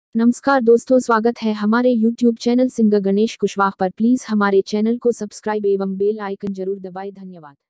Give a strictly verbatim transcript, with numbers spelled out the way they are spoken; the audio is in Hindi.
नमस्कार दोस्तों, स्वागत है हमारे YouTube channel singer Ganesh Kushwaha पर। प्लीज़ हमारे चैनल को सब्सक्राइब एवं बेल आइकन जरूर दबाएं। धन्यवाद।